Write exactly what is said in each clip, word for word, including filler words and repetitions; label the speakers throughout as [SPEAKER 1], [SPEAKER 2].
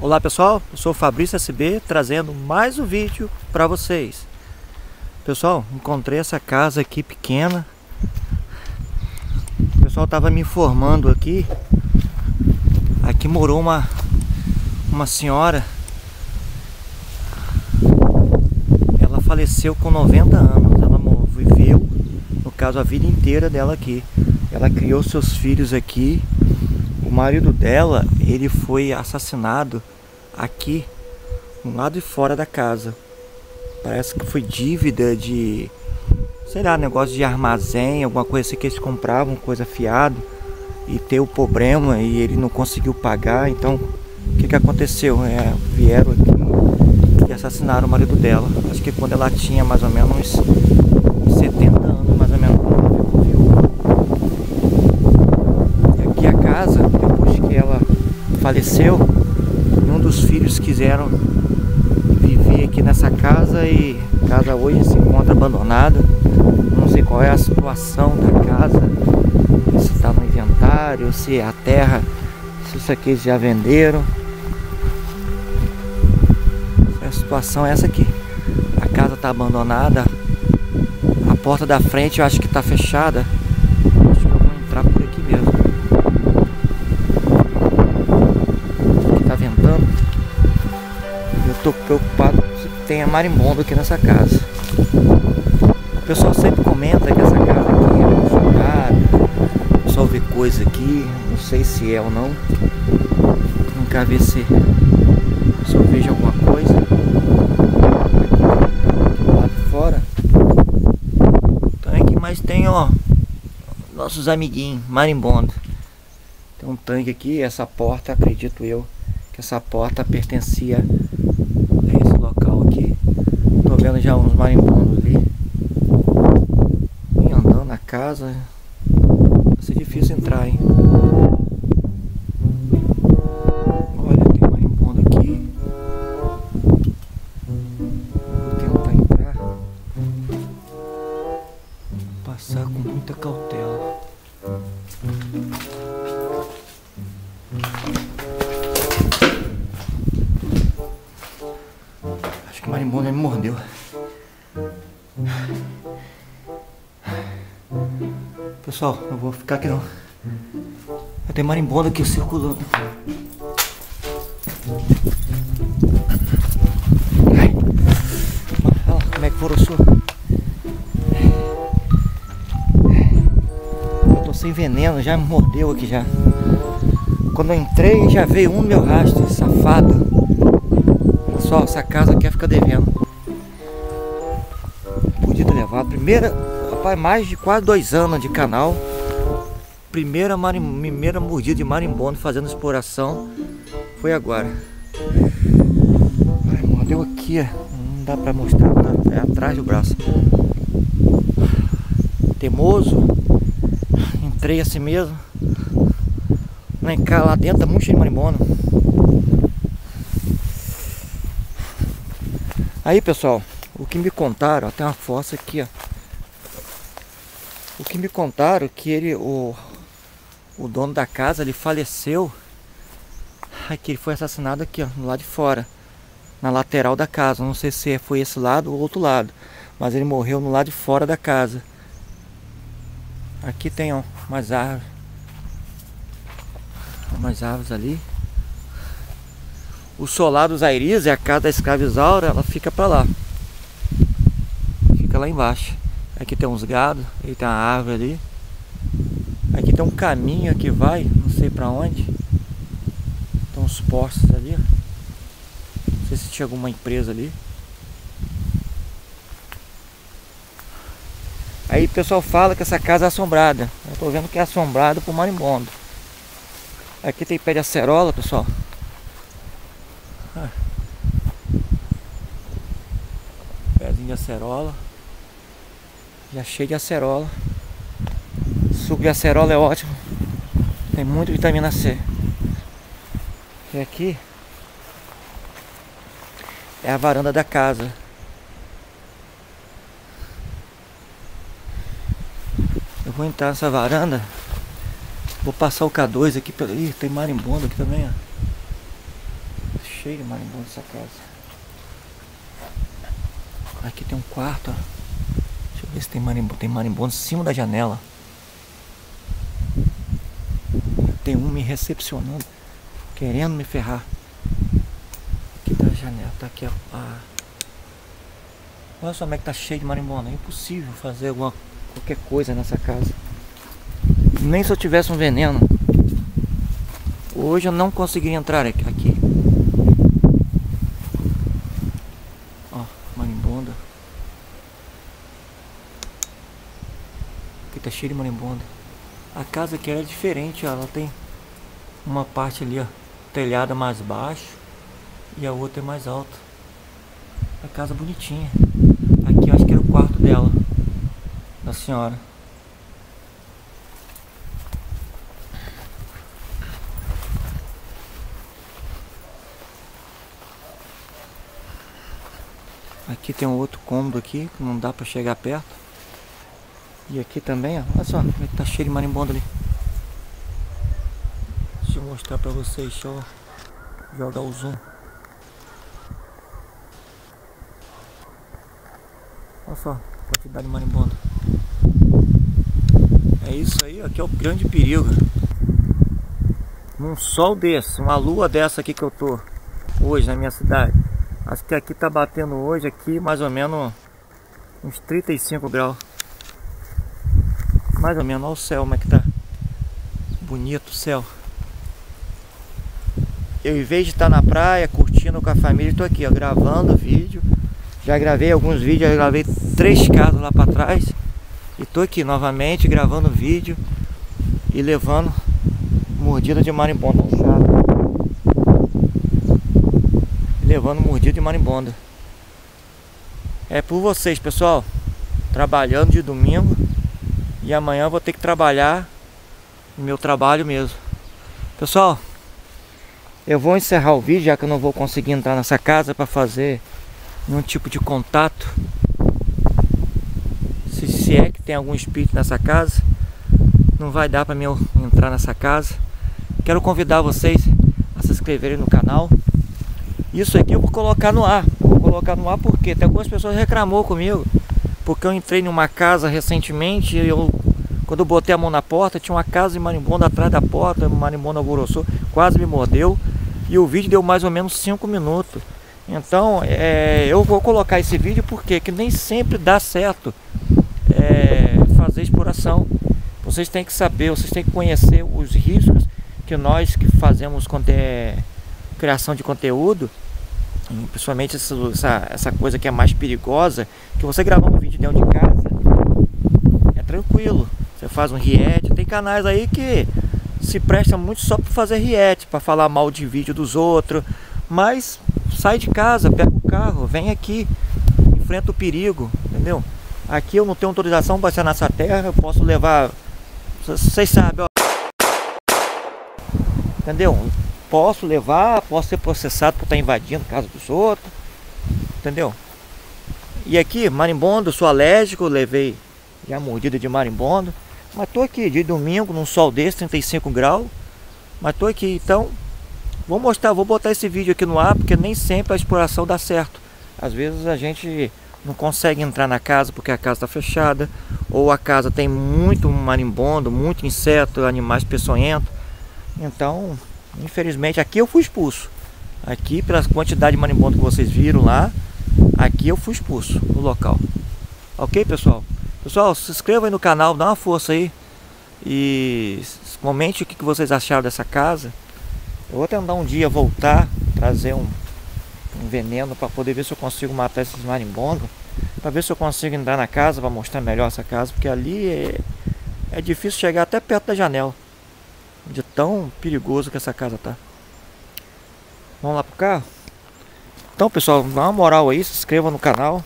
[SPEAKER 1] Olá pessoal, eu sou o Fabrício S B trazendo mais um vídeo para vocês. Pessoal, encontrei essa casa aqui pequena. O pessoal estava me informando aqui. Aqui morou uma, uma senhora. Ela faleceu com noventa anos. Ela viveu, no caso, a vida inteira dela aqui. Ela criou seus filhos aqui. O marido dela, ele foi assassinado aqui, no lado de fora da casa. Parece que foi dívida de, sei lá, negócio de armazém, alguma coisa assim que eles compravam, coisa fiado, e teve o problema e ele não conseguiu pagar. Então, o que que aconteceu? É, vieram aqui e assassinaram o marido dela. Acho que quando ela tinha mais ou menos uns, uns setenta anos, mais ou menos, quando ela ficou viúva. E aqui a casa, depois que ela faleceu, um dos filhos quiseram viver aqui nessa casa e a casa hoje se encontra abandonada. Não sei qual é a situação da casa, se está no inventário, se a terra, se isso aqui eles já venderam. A situação é essa aqui. A casa está abandonada, a porta da frente eu acho que está fechada. Acho que eu vou entrar por aqui mesmo. Eu tô preocupado se tem marimbondo aqui nessa casa. O pessoal sempre comenta que essa casa aqui é assombrada. O pessoal vê coisa aqui, não sei se é ou não. Nunca vi se se eu vejo alguma coisa. Aqui do lado de fora. Tanque, mas tem, ó, nossos amiguinhos marimbondo. Tem um tanque aqui, essa porta, acredito eu, que essa porta pertencia a esse local aqui. Tô vendo já uns marimbondos ali. Vem andando na casa. Vai ser difícil entrar, hein? Olha, tem marimbondo aqui. Vou tentar entrar. Vou passar com muita cautela. Acho que o marimbondo me mordeu. Pessoal, eu vou ficar aqui não. Eu tenho marimbondo aqui circulando. Ai. Olha lá como é que foroçou. Eu tô sem veneno, já me mordeu aqui já. Quando eu entrei já veio um no meu rastro, safado. Olha só, essa casa quer ficar devendo. Podia ter levado. Primeira, rapaz, mais de quase dois anos de canal. Primeira, marim, primeira mordida de marimbondo fazendo exploração foi agora. Ai, mordeu aqui, ó. Não dá pra mostrar, tá? É atrás do braço. Teimoso. Entrei assim mesmo. Lá em cá, lá dentro tá muito cheio de marimbondo. Aí, pessoal, o que me contaram, ó, tem uma fossa aqui, ó. O que me contaram que ele, o, o dono da casa, ele faleceu. Aqui, ele foi assassinado aqui, ó, no lado de fora, na lateral da casa. Não sei se foi esse lado ou outro lado, mas ele morreu no lado de fora da casa. Aqui tem, ó, umas árvores. Umas árvores ali. O solar dos Airis, é a casa da escrava Isaura, ela fica pra lá. Fica lá embaixo. Aqui tem uns gados, aí tem uma árvore ali. Aqui tem um caminho que vai, não sei pra onde. Tem uns postes ali, ó. Não sei se tinha alguma empresa ali. Aí o pessoal fala que essa casa é assombrada. Eu tô vendo que é assombrada por marimbondo. Aqui tem pé de acerola, pessoal. Ah. Pezinho de acerola. Já cheio de acerola. Suco de acerola é ótimo. Tem muita vitamina C. E aqui é a varanda da casa. Eu vou entrar nessa varanda. Vou passar o K dois aqui. Ih, tem marimbondo aqui também, ó. cheio de marimbondo essa casa. Aqui tem um quarto, ó. Deixa eu ver se tem marimbondo. Tem marimbondo em cima da janela. Tem um me recepcionando, querendo me ferrar. Aqui tá a janela, tá aqui a... a... Olha só como é que tá cheio de marimbondo. É impossível fazer alguma, qualquer coisa nessa casa. Nem se eu tivesse um veneno. Hoje eu não conseguiria entrar aqui. Ó, marimbondo. Aqui tá cheio de marimbondo. A casa aqui é diferente, ó. Ela tem uma parte ali, ó, telhada mais baixo e a outra é mais alta. A casa bonitinha. Aqui eu acho que era o quarto dela, da senhora. Aqui tem um outro cômodo aqui que não dá pra chegar perto. E aqui também, ó, olha só como é que tá cheio de marimbondo ali. Deixa eu mostrar pra vocês, deixa eu jogar o zoom. Olha só a quantidade de marimbondo. É isso aí, ó, que é o grande perigo. Num sol desse, uma lua dessa aqui que eu tô hoje na minha cidade. Acho que aqui tá batendo hoje aqui mais ou menos uns trinta e cinco graus. Mais ou menos, olha o céu como é que tá. Bonito o céu. Eu, em vez de estar na praia curtindo com a família, estou aqui, ó, gravando vídeo. Já gravei alguns vídeos, já gravei três casos lá para trás. E tô aqui novamente gravando vídeo e levando mordida de marimbondo. Levando mordida de marimbondo. É por vocês, pessoal. Trabalhando de domingo. E amanhã eu vou ter que trabalhar no meu trabalho mesmo. Pessoal, eu vou encerrar o vídeo, já que eu não vou conseguir entrar nessa casa para fazer nenhum tipo de contato. Se, se é que tem algum espírito nessa casa, não vai dar para mim entrar nessa casa. Quero convidar vocês a se inscreverem no canal. Isso aqui eu vou colocar no ar. Vou colocar no ar porque tem algumas pessoas reclamou comigo. Porque eu entrei numa casa recentemente e eu, quando eu botei a mão na porta, tinha uma casa de marimbondo atrás da porta, o marimbondo alvoroçou, quase me mordeu. E o vídeo deu mais ou menos cinco minutos. Então, é, eu vou colocar esse vídeo porque que nem sempre dá certo é, fazer exploração. Vocês têm que saber, vocês têm que conhecer os riscos que nós que fazemos é, criação de conteúdo, principalmente essa, essa, essa coisa que é mais perigosa, que você gravar um vídeo dentro de casa é tranquilo, você faz um react. Tem canais aí que se prestam muito só para fazer react, para falar mal de vídeo dos outros, mas sai de casa, pega o carro, vem aqui, enfrenta o perigo, entendeu? Aqui eu não tenho autorização para ser nessa terra, eu posso levar, vocês sabem, ó, entendeu? Posso levar, posso ser processado por estar invadindo a casa dos outros, entendeu? E aqui, marimbondo, sou alérgico, levei já mordida de marimbondo, mas tô aqui de domingo, num sol desse, trinta e cinco graus, mas tô aqui, então vou mostrar, vou botar esse vídeo aqui no ar, porque nem sempre a exploração dá certo. Às vezes a gente não consegue entrar na casa porque a casa está fechada, ou a casa tem muito marimbondo, muito inseto, animais peçonhentos. Então, infelizmente, aqui eu fui expulso. Aqui, pela quantidade de marimbondo que vocês viram lá, aqui eu fui expulso no local. Ok, pessoal? Pessoal, se inscreva aí no canal, dá uma força aí. E comente o que vocês acharam dessa casa. Eu vou tentar um dia voltar, trazer um, um veneno para poder ver se eu consigo matar esses marimbondos. Para ver se eu consigo entrar na casa, para mostrar melhor essa casa. Porque ali é, é difícil chegar até perto da janela, de tão perigoso que essa casa tá. Vamos lá pro carro? Então, pessoal, dá uma moral aí, se inscreva no canal.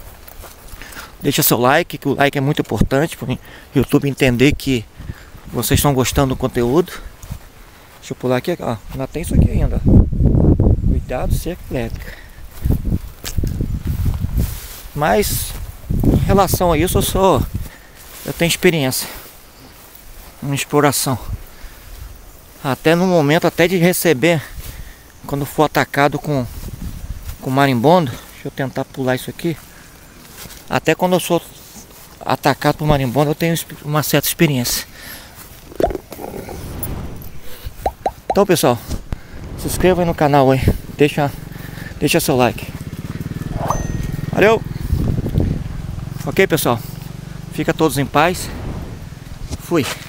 [SPEAKER 1] Deixa seu like, que o like é muito importante para o YouTube entender que vocês estão gostando do conteúdo. Deixa eu pular aqui, ó, ainda tem isso aqui ainda. Cuidado, cerca elétrica. Mas, em relação a isso, eu sou... Eu tenho experiência em exploração. Até no momento até de receber quando for atacado com, com marimbondo, deixa eu tentar pular isso aqui. Até quando eu sou atacado por marimbondo, eu tenho uma certa experiência. Então, pessoal, se inscreva aí no canal aí, deixa, deixa seu like. Valeu! Ok, pessoal? Fica todos em paz. Fui.